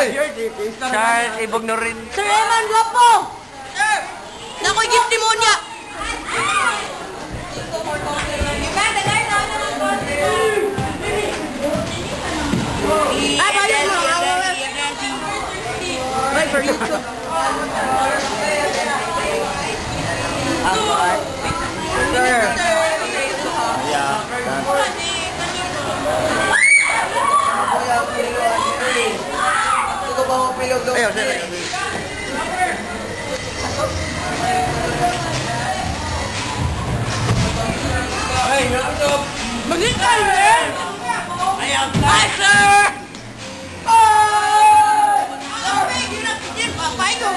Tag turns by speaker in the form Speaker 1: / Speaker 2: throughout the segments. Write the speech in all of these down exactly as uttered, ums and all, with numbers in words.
Speaker 1: Charles, ibog na rin.
Speaker 2: Sir Eman, guwapo! Sir! Nako'y gift timonya! Ah, bayad mo! Wait for YouTube. Sir!
Speaker 1: Yeah. Ayaw, sir.
Speaker 3: Hey,
Speaker 2: Mag-ikay, man!
Speaker 3: ayaw,
Speaker 2: Hi, sir! Oh! Sorry, you not get my bike on.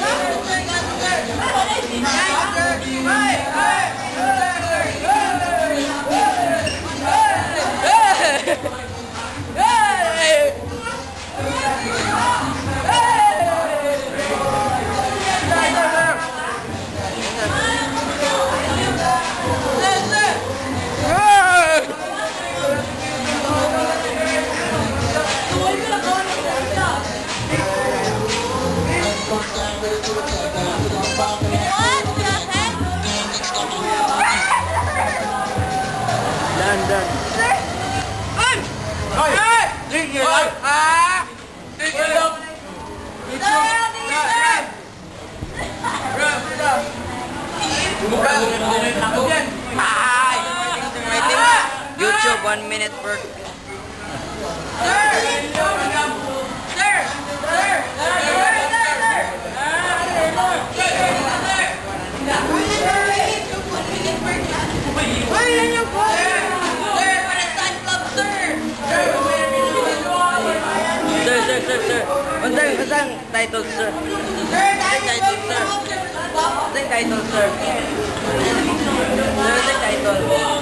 Speaker 1: London.
Speaker 2: Hey! Hey!
Speaker 3: Sige lang.
Speaker 2: Ah!
Speaker 3: Sige lang.
Speaker 1: YouTube, one minute per.
Speaker 2: Sir! Sir! Sir! Ay, yan yung po! Sir, para saan club, sir?
Speaker 1: Sir, sir, sir, sir. Unsang, unsang title, sir?
Speaker 2: Sir, title,
Speaker 1: sir. Unsang title, sir? Sir, unsang title?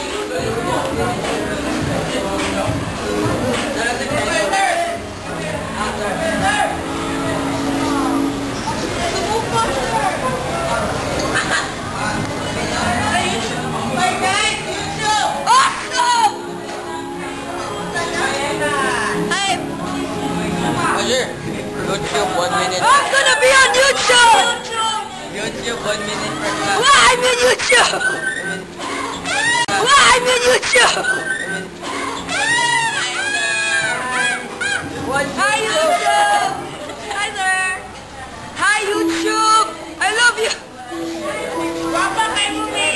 Speaker 1: YouTube, one minute.
Speaker 2: I'm gonna be on YouTube!
Speaker 1: YouTube, one minute per class.
Speaker 2: Why I'm in YouTube? Why I'm in YouTube? Hi YouTube! Hi sir! Hi YouTube! I love you! Papa kay Mumi!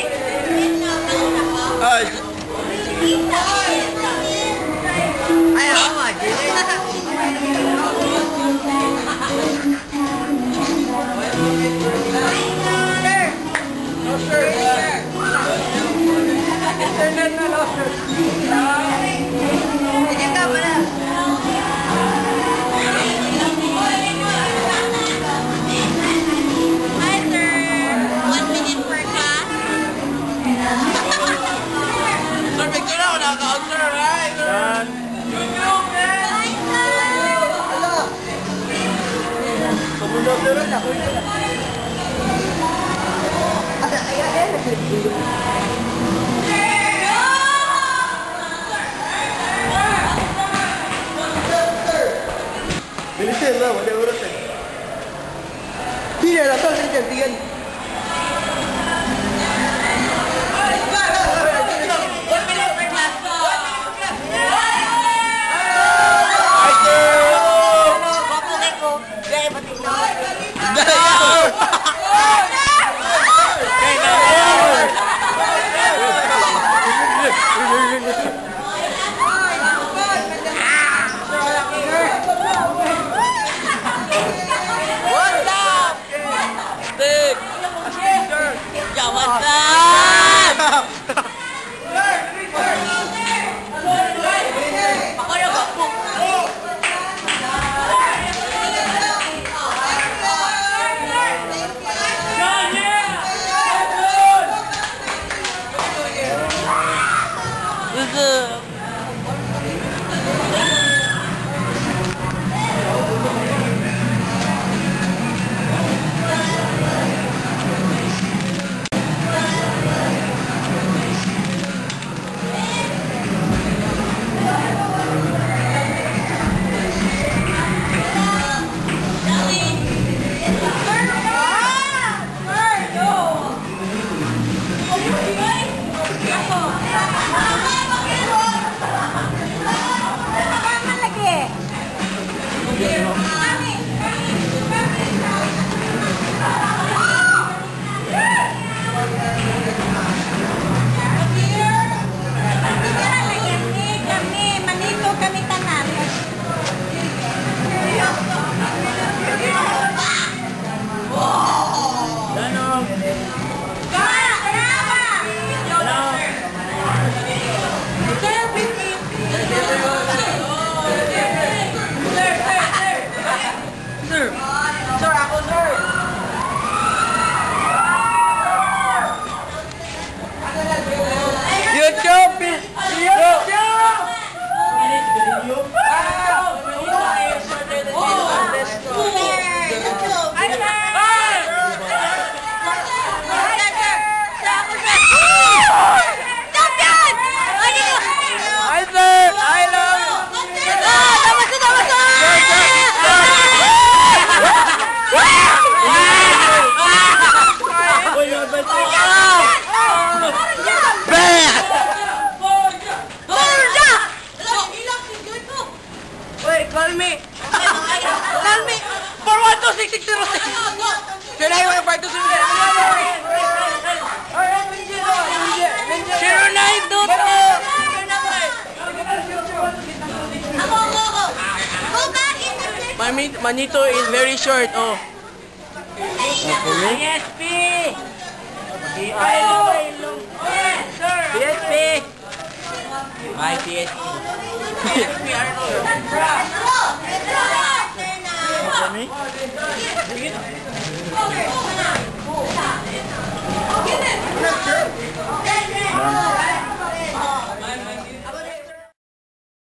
Speaker 1: Ay, ay, ako nga,
Speaker 3: Internet na lang, sir.
Speaker 2: Sige ka pala. Hi sir! One minute per class.
Speaker 3: Sir, picture ako naka-out, sir. Hi, sir. YouTube, man.
Speaker 2: Hi sir!
Speaker 1: Sumunod na rin ako. Bilisin na, wala oras eh. Hindi na, saan saan dyan?
Speaker 2: One minute per class.
Speaker 1: Hi, sir!
Speaker 2: Wapo kay ko. Dahil pati na.
Speaker 1: Kay na yun!
Speaker 2: What's up?
Speaker 1: Stick!
Speaker 2: Yeah, what's up? Ako yung wapo.
Speaker 1: What's up?
Speaker 2: Tell me. four one two six six zero six. Can I have five two six zero zero nine two two. My manito is very short. Oh. P S P. P S P. My P S P. P S P Arnold.